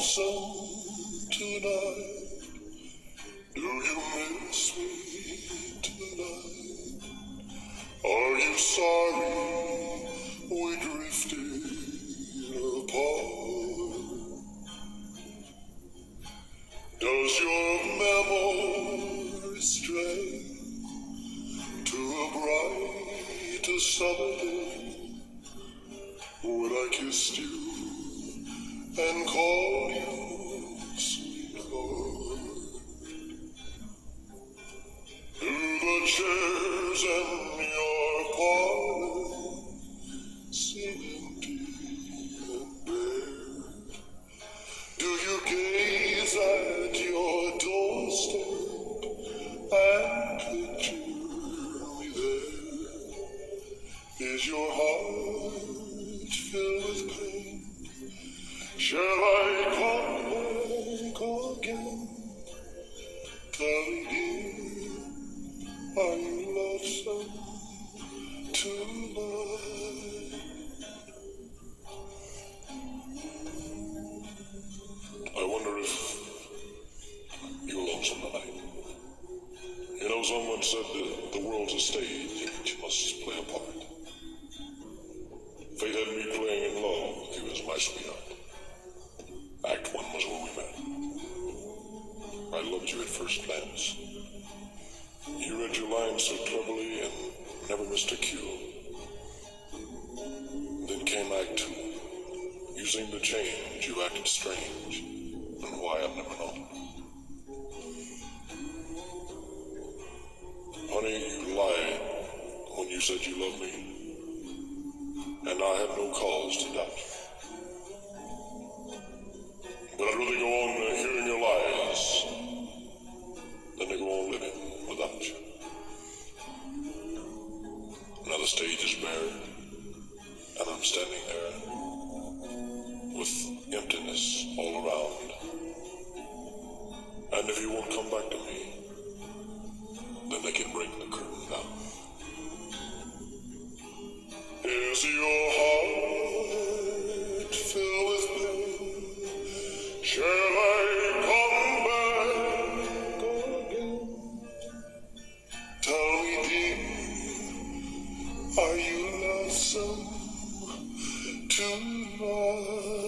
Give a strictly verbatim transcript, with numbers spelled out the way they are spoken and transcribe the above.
lonesome tonight? Do you miss me tonight? Are you sorry we drifted apart? Does your memory stray to a bright summer day when I kissed you and called you sweetheart? Do the chairs in your parlor seem empty and bare? Do you gaze at your doorstep and picture me there? Is your heart filled with pain? Shall I come back again? Tell me, dear, are you lonesome tonight? I wonder if you're lonesome tonight. You know, someone said that the world's a stage in which you must play a part. Fate had me playing in love with you as my sweetheart. Act one was where we met. I loved you at first glance. You read your lines so cleverly and never missed a cue. Then came Act two. You seemed to change, you acted strange, and why I've never known. Honey, you lied when you said you loved me, and I had no cause to doubt you. But I'd rather go on hearing your lies than to go on living without you. Now the stage is bare, and I'm standing there with emptiness all around. And if you won't come back to me, then they can bring the curtain down. Is your heart filled with pain? Shall I come back again? Tell me, dear, are you lonesome tonight?